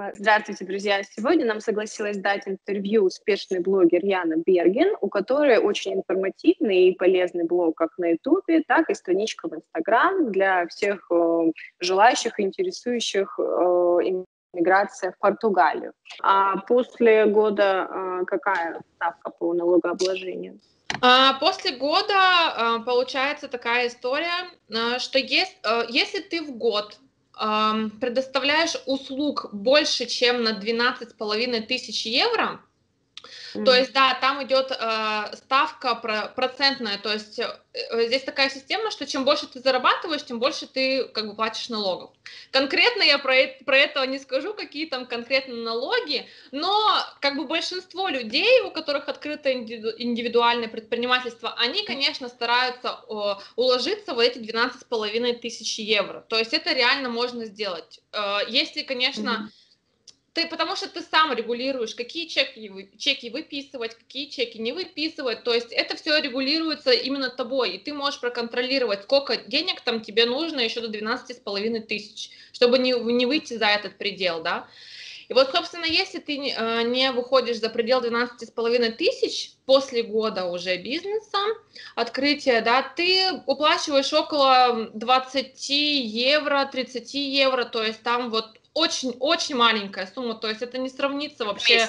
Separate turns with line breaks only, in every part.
Здравствуйте, друзья! Сегодня нам согласилась дать интервью успешный блогер Яна Берген, у которой очень информативный и полезный блог как на Ютубе, так и страничка в Инстаграм для всех желающих и интересующих иммиграция в Португалию. А после года какая ставка по налогообложению?
После года получается такая история, что если ты в год предоставляешь услуг больше, чем на 12,5 тысяч евро, то есть, да, там идет ставка процентная, то есть здесь такая система, что чем больше ты зарабатываешь, тем больше ты как бы платишь налогов. Конкретно я про это не скажу, какие там конкретно налоги, но как бы большинство людей, у которых открыто индивидуальное предпринимательство, они, конечно, стараются уложиться в эти 12,5 тысяч евро. То есть это реально можно сделать. Если, конечно... Потому что ты сам регулируешь, какие чеки выписывать, какие чеки не выписывать, то есть это все регулируется именно тобой, и ты можешь проконтролировать, сколько денег там тебе нужно еще до 12,5 тысяч, чтобы не выйти за этот предел, да. И вот, собственно, если ты не выходишь за предел 12,5 тысяч после года уже бизнеса, открытия, да, ты уплачиваешь около 20 евро, 30 евро, то есть там вот очень-очень маленькая сумма, то есть это не сравнится вообще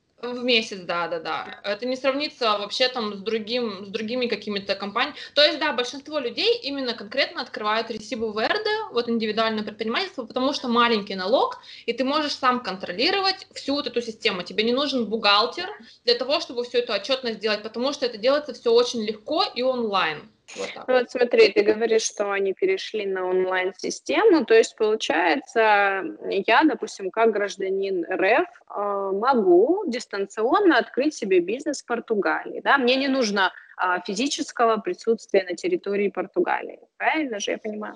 в месяц, да. Это не сравнится вообще там с другими какими-то компаниями. То есть, да, большинство людей именно конкретно открывают Recibo Verde, вот индивидуальное предпринимательство, потому что маленький налог, и ты можешь сам контролировать всю вот эту систему. Тебе не нужен бухгалтер для того, чтобы всю эту отчетность сделать, потому что это делается все очень легко и онлайн.
Вот смотри, ты говоришь, что они перешли на онлайн-систему, то есть, получается, я, допустим, как гражданин РФ могу дистанционно открыть себе бизнес в Португалии, да, мне не нужно физического присутствия на территории Португалии, правильно же я понимаю?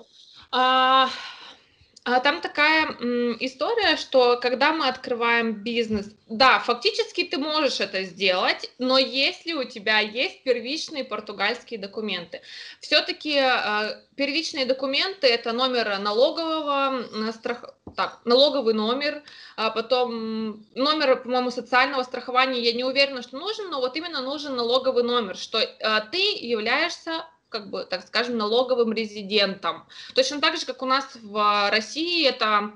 Там такая история, что когда мы открываем бизнес, да, фактически ты можешь это сделать, но если у тебя есть первичные португальские документы, все-таки первичные документы — это номер налогового, налоговый номер, а потом номер, по-моему, социального страхования, я не уверена, что нужен, но вот именно нужен налоговый номер, что ты являешься, как бы, так скажем, налоговым резидентом. Точно так же, как у нас в России это,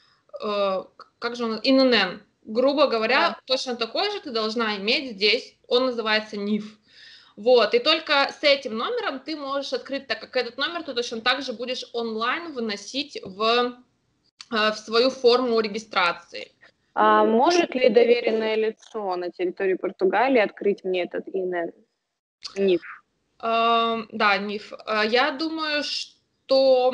как же он, ИНН. Грубо говоря, точно такой же ты должна иметь здесь, он называется НИФ. Вот, и только с этим номером ты можешь открыть, так как этот номер ты точно так же будешь онлайн выносить в свою форму регистрации.
А может ли доверенное лицо на территории Португалии открыть мне этот ИНН? НИФ.
Да, НИФ. Я думаю, что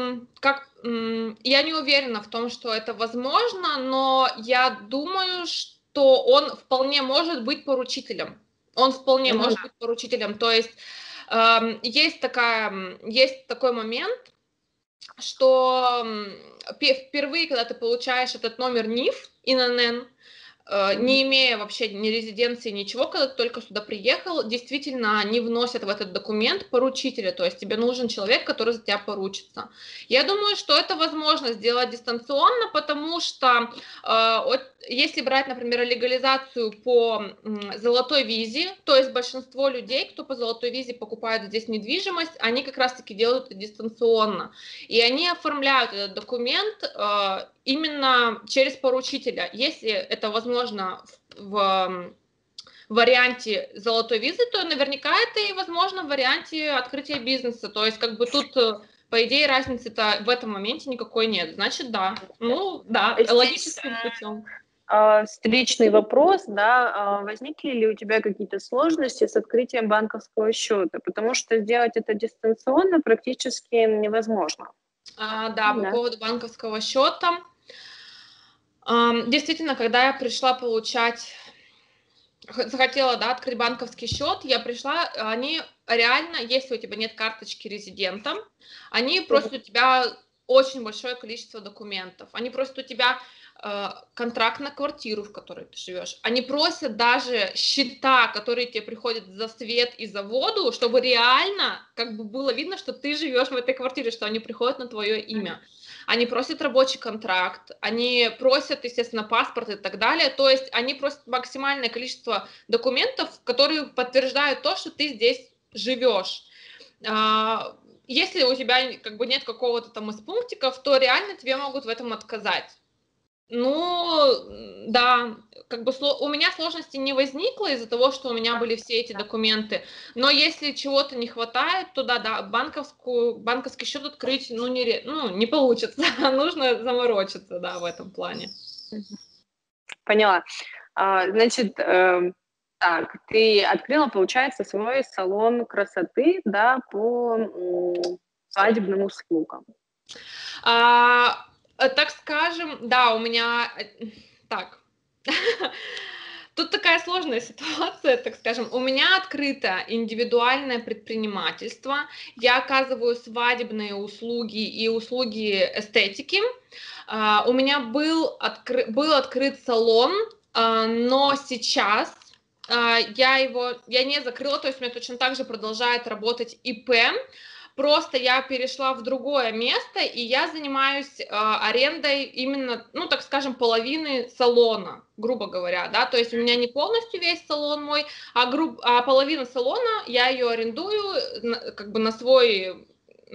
я не уверена в том, что это возможно, но я думаю, что он вполне может быть поручителем. Он вполне может быть поручителем. То есть есть такой момент, что впервые, когда ты получаешь этот номер НИФ, ИНН, не имея вообще ни резиденции, ничего, когда ты только сюда приехал, действительно они вносят в этот документ поручителя, то есть тебе нужен человек, который за тебя поручится. Я думаю, что это возможно сделать дистанционно, потому что если брать, например, легализацию по золотой визе, то есть большинство людей, кто по золотой визе покупает здесь недвижимость, они как раз-таки делают это дистанционно. И они оформляют этот документ именно через поручителя. Если это возможно в варианте золотой визы, то наверняка это и возможно в варианте открытия бизнеса. То есть как бы тут, по идее, разницы-то в этом моменте никакой нет. Значит, да. Ну, да, логическим путем.
Встречный вопрос, да, возникли ли у тебя какие-то сложности с открытием банковского счета? Потому что сделать это дистанционно практически невозможно.
Да, по поводу банковского счета. Действительно, когда я пришла захотела, да, открыть банковский счет, я пришла, они реально, если у тебя нет карточки резидента, они просят у тебя очень большое количество документов. Они просят у тебя контракт на квартиру, в которой ты живешь. Они просят даже счета, которые тебе приходят за свет и за воду, чтобы реально как бы было видно, что ты живешь в этой квартире, что они приходят на твое имя. они просят рабочий контракт, они просят, естественно, паспорт и так далее. То есть они просят максимальное количество документов, которые подтверждают то, что ты здесь живешь. Если у тебя как бы нет какого-то там из пунктиков, то реально тебе могут в этом отказать. Ну, да, как бы у меня сложности не возникло из-за того, что у меня были все эти документы, но если чего-то не хватает, то да, банковский счет открыть, не получится, нужно заморочиться, да, в этом плане.
Поняла. Значит, так, ты открыла, получается, свой салон красоты, да, по свадебным услугам.
Так скажем, да, у меня... Так, тут такая сложная ситуация, так скажем. У меня открыто индивидуальное предпринимательство. Я оказываю свадебные услуги и услуги эстетики. У меня был открыт салон, но сейчас я не закрыла, то есть у меня точно так же продолжает работать ИП. Просто я перешла в другое место, и я занимаюсь арендой именно, ну, так скажем, половины салона, грубо говоря, да, то есть у меня не полностью весь салон мой, а половина салона, я ее арендую как бы на свой,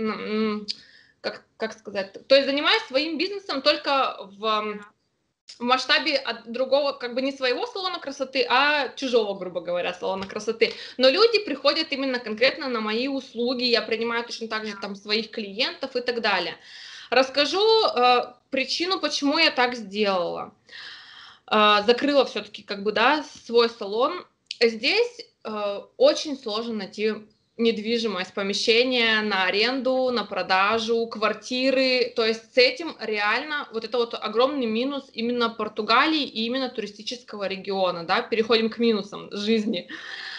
как сказать, то есть занимаюсь своим бизнесом только в масштабе от другого, как бы не своего салона красоты, а чужого, грубо говоря, салона красоты. Но люди приходят именно конкретно на мои услуги, я принимаю точно так же там своих клиентов и так далее. Расскажу причину, почему я так сделала. Закрыла все-таки как бы, да, свой салон. Здесь очень сложно найти недвижимость, помещение на аренду, на продажу, квартиры, то есть с этим реально вот это вот огромный минус именно Португалии и именно туристического региона, да, переходим к минусам жизни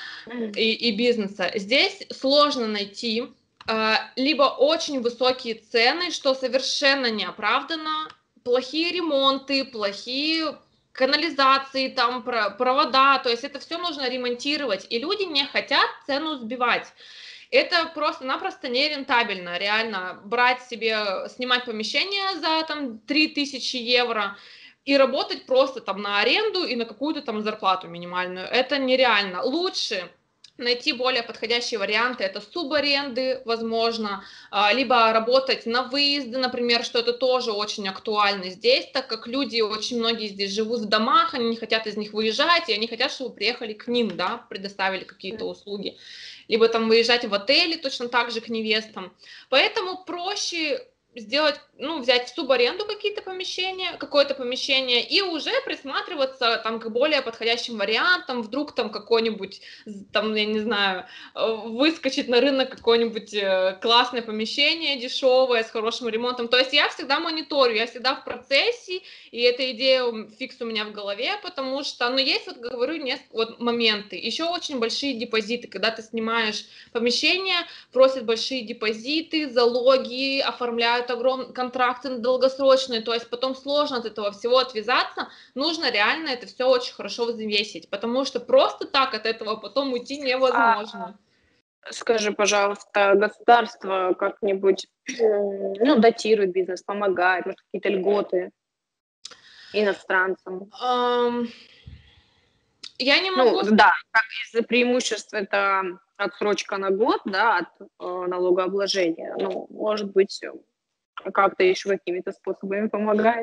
и бизнеса. Здесь сложно найти либо очень высокие цены, что совершенно неоправданно, плохие ремонты, плохие канализации, там провода, то есть это все нужно ремонтировать, и люди не хотят цену сбивать. Это просто-напросто нерентабельно, реально, брать себе, снимать помещение за там 3000 евро и работать просто там на аренду и на какую-то там зарплату минимальную. Это нереально. Лучше найти более подходящие варианты, это субаренды, возможно, либо работать на выезды, например, что это тоже очень актуально здесь, так как люди, очень многие здесь живут в домах, они не хотят из них выезжать, и они хотят, чтобы приехали к ним, да, предоставили какие-то услуги, либо там выезжать в отели точно так же к невестам, поэтому проще сделать, взять в субаренду какое-то помещение и уже присматриваться там к более подходящим вариантам, вдруг там какой-нибудь, там, я не знаю, выскочит на рынок какое-нибудь классное помещение, дешевое, с хорошим ремонтом, то есть я всегда мониторю, я всегда в процессе, и эта идея фикс у меня в голове, потому что, есть, вот говорю, моменты, еще очень большие депозиты, когда ты снимаешь помещение, просят большие депозиты, залоги, оформляют огромные контракты долгосрочные, то есть потом сложно от этого всего отвязаться, нужно реально это все очень хорошо взвесить, потому что просто так от этого потом уйти невозможно.
Скажи, пожалуйста, государство как-нибудь датирует бизнес, помогает, может, какие-то льготы иностранцам?
Я не могу...
да, как из преимуществ это отсрочка на год, да, от налогообложения. Может быть, как-то еще какими-то способами помогает.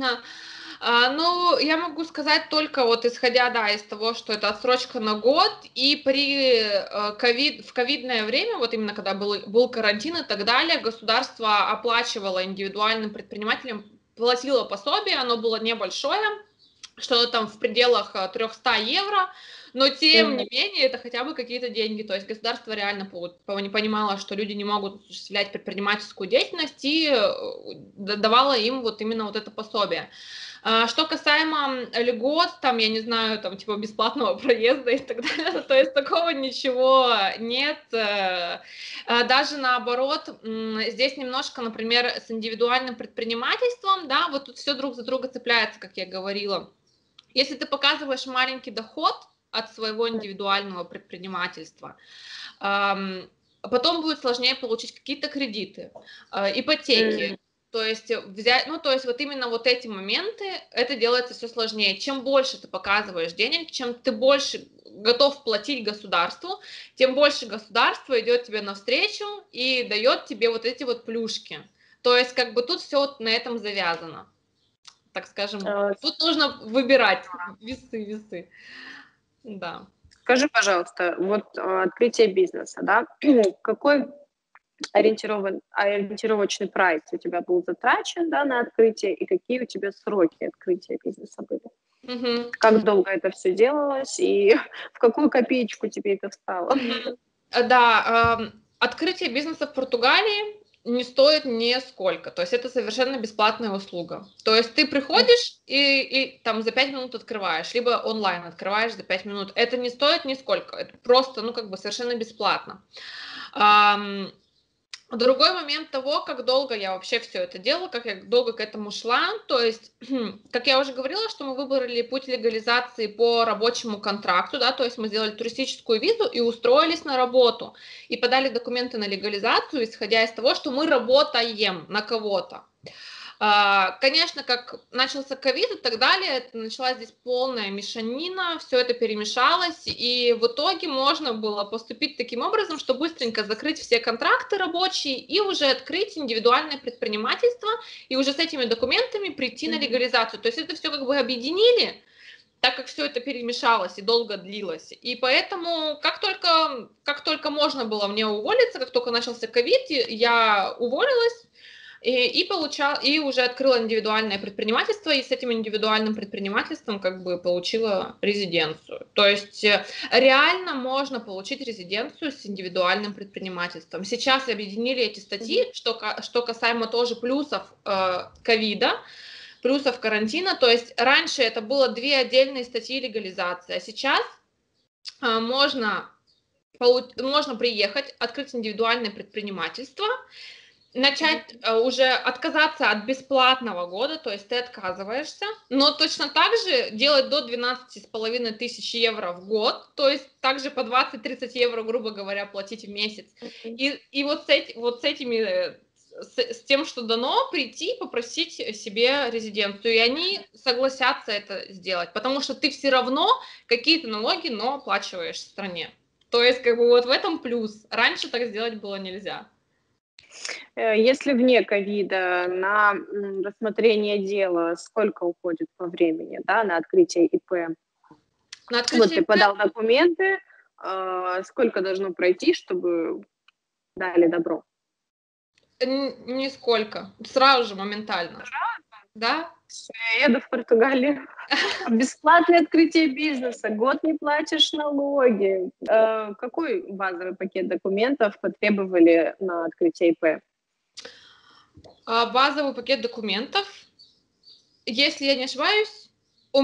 Я могу сказать только вот исходя, да, из того, что это отсрочка на год, и в ковидное время, вот именно когда был карантин и так далее, государство оплачивало индивидуальным предпринимателям, платило пособие, оно было небольшое, что-то там в пределах 300 евро, но тем не менее это хотя бы какие-то деньги, то есть государство реально понимало, что люди не могут осуществлять предпринимательскую деятельность и давало им вот именно вот это пособие. Что касаемо льгот, там, я не знаю, там, типа бесплатного проезда и так далее, то есть такого ничего нет. Даже наоборот, здесь немножко, например, с индивидуальным предпринимательством, да, вот тут все друг за друга цепляется, как я говорила. Если ты показываешь маленький доход от своего индивидуального предпринимательства, потом будет сложнее получить какие-то кредиты, ипотеки. То есть взять, ну, то есть вот именно вот эти моменты, это делается все сложнее. Чем больше ты показываешь денег, чем ты больше готов платить государству, тем больше государство идет тебе навстречу и дает тебе вот эти вот плюшки. То есть как бы тут все вот на этом завязано, так скажем.
Э,
Тут нужно выбирать весы, да.
Скажи, пожалуйста, вот открытие бизнеса, да, какой ориентировочный прайс у тебя был затрачен, да, на открытие, и какие у тебя сроки открытия бизнеса были?
Мгм.
Как долго это все делалось, и в какую копеечку тебе это встало?
Да, открытие бизнеса в Португалии не стоит нисколько, то есть это совершенно бесплатная услуга. То есть ты приходишь и там за 5 минут открываешь, либо онлайн открываешь за 5 минут. Это не стоит нисколько, это просто, ну, как бы совершенно бесплатно. Другой момент того, как долго я вообще все это делала, как я долго к этому шла. То есть, как я уже говорила, что мы выбрали путь легализации по рабочему контракту, да, то есть мы сделали туристическую визу и устроились на работу, и подали документы на легализацию, исходя из того, что мы работаем на кого-то. Конечно, как начался ковид и так далее, началась здесь полная мешанина, все это перемешалось, и в итоге можно было поступить таким образом, что быстренько закрыть все контракты рабочие и уже открыть индивидуальное предпринимательство, и уже с этими документами прийти на легализацию. То есть это все как бы объединили, так как все это перемешалось и долго длилось. И поэтому, как только можно было мне уволиться, как только начался ковид, я уволилась, и уже открыла индивидуальное предпринимательство, и с этим индивидуальным предпринимательством как бы получила резиденцию. То есть реально можно получить резиденцию с индивидуальным предпринимательством. Сейчас объединили эти статьи, что касаемо тоже плюсов ковида, плюсов карантина. То есть раньше это было две отдельные статьи легализации, а сейчас можно приехать, открыть индивидуальное предпринимательство, начать уже отказаться от бесплатного года, то есть ты отказываешься, но точно так же делать до 12,5 тысяч евро в год, то есть также по 20-30 евро, грубо говоря, платить в месяц. И вот с тем, что дано, прийти попросить себе резиденцию, и они согласятся это сделать, потому что ты все равно какие-то налоги, но оплачиваешь в стране. То есть как бы вот в этом плюс. Раньше так сделать было нельзя.
Если вне ковида на рассмотрение дела сколько уходит по времени, да, на открытие ИП?
На
Вот
открытие
ты подал документы, сколько должно пройти, чтобы дали добро?
Нисколько. Сразу же, моментально. Да?
Всё, я еду в Португалию. Бесплатное открытие бизнеса, год не платишь налоги. Какой базовый пакет документов потребовали на открытие ИП?
Базовый пакет документов. Если я не ошибаюсь, у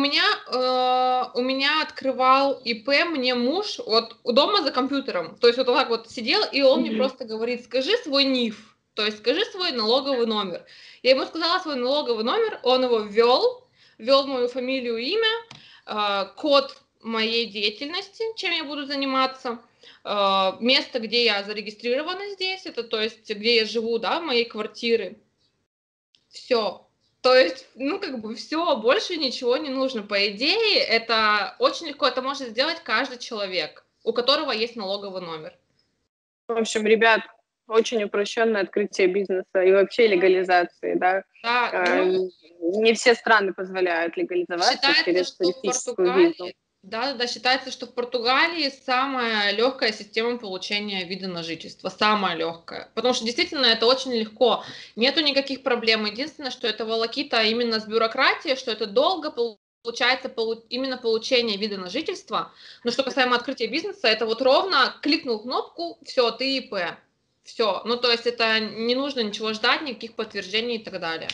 меня открывал ИП мне муж вот дома за компьютером. То есть вот так вот сидел, и он мне просто говорит: скажи свой НИФ, то есть скажи свой налоговый номер. Я ему сказала свой налоговый номер, он его ввел мою фамилию, имя, код моей деятельности, чем я буду заниматься, место, где я зарегистрирована здесь, это то есть где я живу, да, моей квартиры. Все. То есть, ну, как бы все, больше ничего не нужно. По идее, это очень легко, это может сделать каждый человек, у которого есть налоговый номер.
В общем, ребят, очень упрощенное открытие бизнеса и вообще легализации, да.
Да, ну,
Не все страны позволяют легализоваться
считается,
через
что в
туристическую визу.
Португалии, да, считается, что в Португалии самая легкая система получения вида на жительство, самая легкая, потому что действительно это очень легко, нету никаких проблем. Единственное, что это волокита именно с бюрократией, что это долго получается именно получение вида на жительство. Но что касаемо открытия бизнеса, это вот ровно кликнул кнопку, все, ты ИП, все. Ну то есть это не нужно ничего ждать, никаких подтверждений и так далее.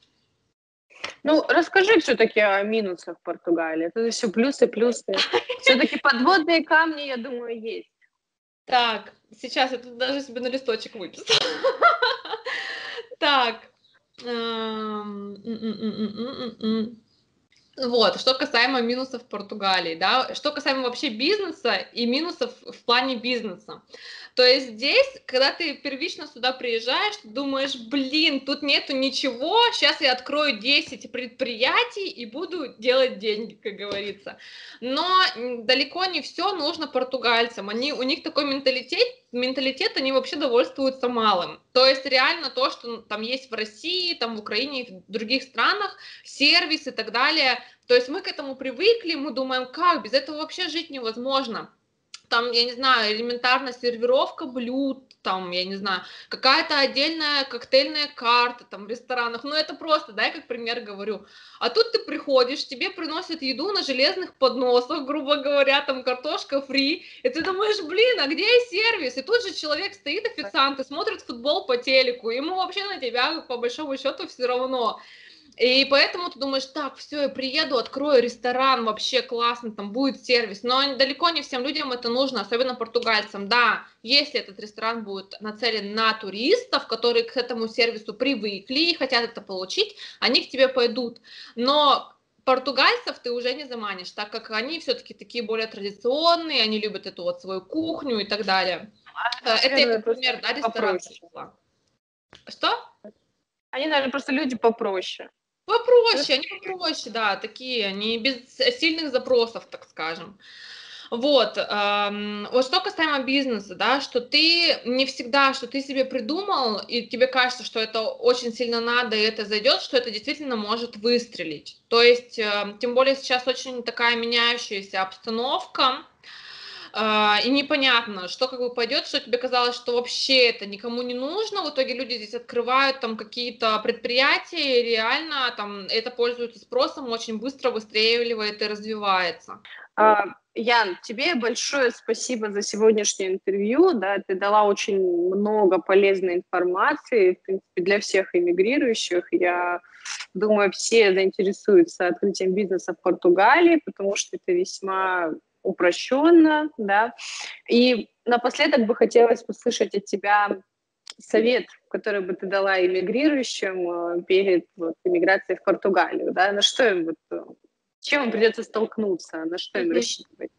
Ну, расскажи все-таки о минусах Португалии. Это все плюсы, плюсы. Все-таки подводные камни, я думаю, есть.
Так, сейчас я тут даже себе на листочек выписала. Так. Вот, что касаемо минусов Португалии, да, что касаемо вообще бизнеса и минусов в плане бизнеса. То есть здесь, когда ты первично сюда приезжаешь, ты думаешь, блин, тут нету ничего, сейчас я открою 10 предприятий и буду делать деньги, как говорится. Но далеко не все нужно португальцам. У них такой менталитет, они вообще довольствуются малым. То есть реально то, что там есть в России, там в Украине и в других странах, сервис и так далее. То есть мы к этому привыкли, мы думаем, как, без этого вообще жить невозможно. Там, я не знаю, элементарно сервировка блюд, там, я не знаю, какая-то отдельная коктейльная карта там в ресторанах, ну это просто, да, я как пример говорю. А тут ты приходишь, тебе приносят еду на железных подносах, грубо говоря, там картошка фри, и ты думаешь, блин, а где сервис? И тут же человек стоит, официант, и смотрит футбол по телеку, ему вообще на тебя, по большому счету, все равно. И поэтому ты думаешь, так, все, я приеду, открою ресторан, вообще классно, там будет сервис. Но далеко не всем людям это нужно, особенно португальцам. Да, если этот ресторан будет нацелен на туристов, которые к этому сервису привыкли и хотят это получить, они к тебе пойдут. Но португальцев ты уже не заманишь, так как они все-таки такие более традиционные, они любят эту вот свою кухню и так далее. Это я как пример, да, ресторан. Что?
Они, наверное, просто люди попроще.
Попроще, они попроще, да, такие, они без сильных запросов, так скажем. Вот, вот что касаемо бизнеса, да, что ты не всегда, что ты себе придумал, и тебе кажется, что это очень сильно надо, и это зайдет, что это действительно может выстрелить. То есть, тем более сейчас очень такая меняющаяся обстановка, и непонятно, что как бы пойдет, что тебе казалось, что вообще это никому не нужно, в итоге люди здесь открывают там какие-то предприятия, и реально там это пользуется спросом, очень быстро выстреливает и развивается.
Ян, тебе большое спасибо за сегодняшнее интервью, да, ты дала очень много полезной информации, в принципе, для всех эмигрирующих. Я думаю, все заинтересуются открытием бизнеса в Португалии, потому что это весьма упрощенно, да. И напоследок бы хотелось услышать от тебя совет, который бы ты дала эмигрирующим перед эмиграцией в Португалию, да, на что им с чем им придется столкнуться, на что им рассчитывать?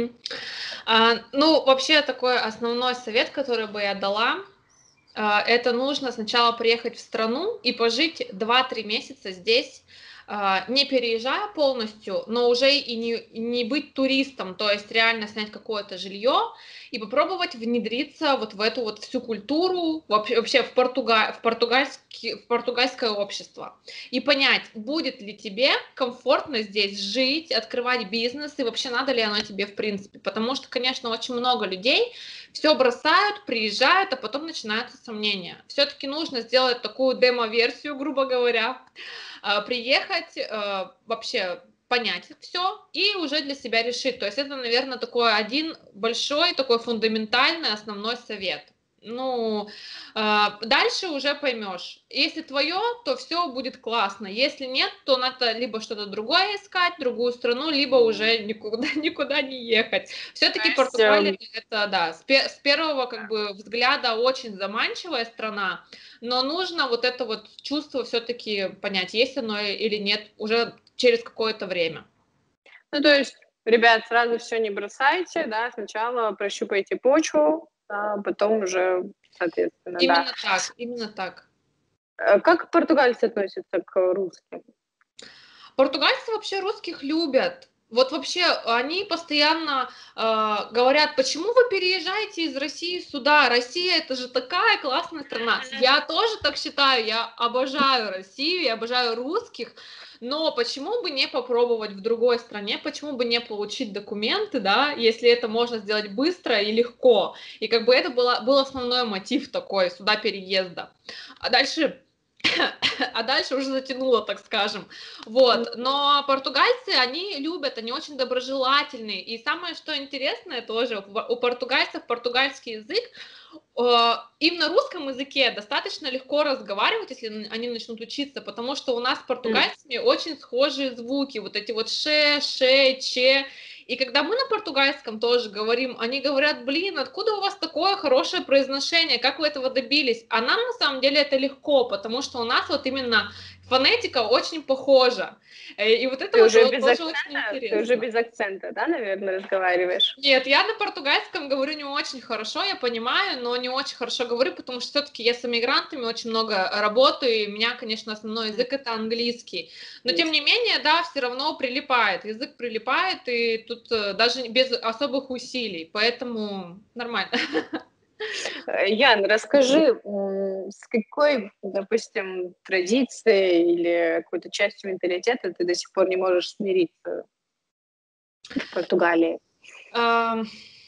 Ну, вообще такой основной совет, который бы я дала, это нужно сначала приехать в страну и пожить 2-3 месяца здесь, не переезжая полностью, но уже и не быть туристом, то есть реально снять какое-то жилье и попробовать внедриться вот в эту вот всю культуру, вообще в португальское общество. И понять, будет ли тебе комфортно здесь жить, открывать бизнес, и вообще надо ли оно тебе в принципе. Потому что, конечно, очень много людей все бросают, приезжают, а потом начинаются сомнения. Все-таки нужно сделать такую демо-версию, грубо говоря, приехать, вообще понять все и уже для себя решить. То есть это, наверное, такой один большой, такой фундаментальный основной совет. Ну, дальше уже поймешь. Если твое, то все будет классно. Если нет, то надо либо что-то другое искать, другую страну, либо уже никуда не ехать. Все-таки Португалия это, да, с первого как бы взгляда очень заманчивая страна, но нужно вот это вот чувство все-таки понять, есть оно или нет уже через какое-то время.
Ну, то есть, ребят, сразу все не бросайте, да, сначала прощупайте почву, а потом уже, соответственно,
Именно так.
Как португальцы относятся к русским?
Португальцы вообще русских любят. Вот вообще они постоянно говорят, почему вы переезжаете из России сюда? Россия это же такая классная страна. Я тоже так считаю, я обожаю Россию, я обожаю русских, но почему бы не попробовать в другой стране, почему бы не получить документы, да, если это можно сделать быстро и легко. И как бы это был основной мотив такой сюда переезда. А дальше уже затянуло, так скажем. Вот. Но португальцы, они любят, они очень доброжелательные. И самое, что интересное тоже, у португальцев португальский язык, им на русском языке достаточно легко разговаривать, если они начнут учиться, потому что у нас с португальцами очень схожие звуки, вот эти вот ше, че. И когда мы на португальском тоже говорим, они говорят, блин, откуда у вас такое хорошее произношение, как вы этого добились? А нам на самом деле это легко, потому что у нас вот именно фонетика очень похожа. И вот это
Ты
вот
уже без
тоже очень
акцента,
интересно.
да, наверное, разговариваешь?
Нет, я на португальском говорю не очень хорошо, я понимаю, но не очень хорошо говорю, потому что все-таки я с иммигрантами очень много работаю, и у меня, конечно, основной язык это английский. Но тем не менее, да, все равно прилипает, язык прилипает, и тут даже без особых усилий, поэтому нормально.
Ян, расскажи, с какой, допустим, традицией или какой-то частью менталитета ты до сих пор не можешь смириться в Португалии?
Ам,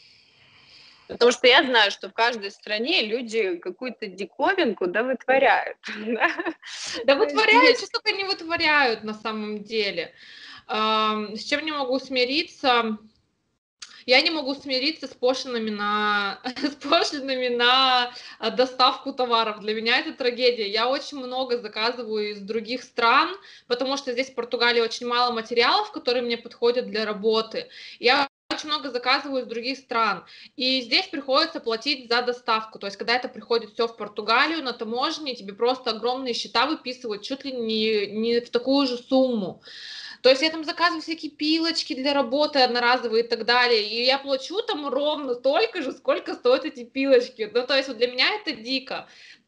Потому что я знаю, что в каждой стране люди какую-то диковинку, да, вытворяют. Да?
Да
То есть
вытворяют, что
есть
только не вытворяют на самом деле. С чем не могу смириться? Я не могу смириться с пошлинами на с пошлинами на, доставку товаров. Для меня это трагедия. Я очень много заказываю из других стран, потому что здесь в Португалии очень мало материалов, которые мне подходят для работы. Я очень много заказываю из других стран. И здесь приходится платить за доставку. То есть, когда это приходит все в Португалию на таможне, тебе просто огромные счета выписывают чуть ли не в такую же сумму. То есть я там заказываю всякие пилочки для работы одноразовые и так далее, и я плачу там ровно столько же, сколько стоят эти пилочки. Ну, то есть вот для меня это дико.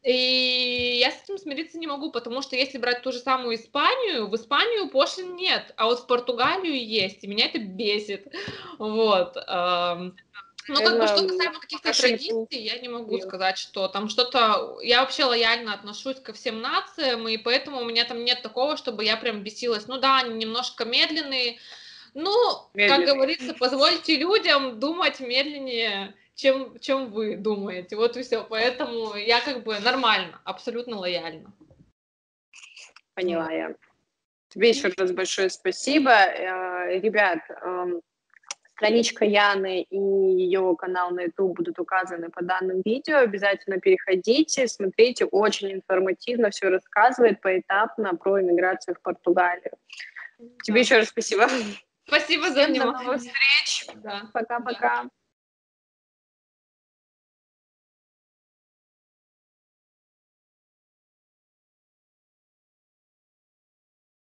И я с этим смириться не могу, потому что если брать ту же самую Испанию, в Испанию пошлин нет, а вот в Португалию есть, и меня это бесит. Вот. Ну, как бы, что
наверно,
касаемо каких-то
пока что никто не
традиций, я не могу
видел.
сказать, что там что-то... Я вообще лояльно отношусь ко всем нациям, и поэтому у меня там нет такого, чтобы я прям бесилась. Ну да, они немножко медленные. Ну, как
Медленный.
говорится, позвольте людям думать медленнее, чем вы думаете. Вот и все. Поэтому я как бы нормально, абсолютно лояльна.
Поняла
Вот.
я. Тебе еще раз большое спасибо. Ребят, страничка Яны и ее канал на YouTube будут указаны по данным видео. Обязательно переходите, смотрите. Очень информативно все рассказывает поэтапно про иммиграцию в Португалию. Тебе
Да.
еще раз спасибо.
Спасибо за
Всем до новых
внимание.
встреч.
Да.
Пока-пока.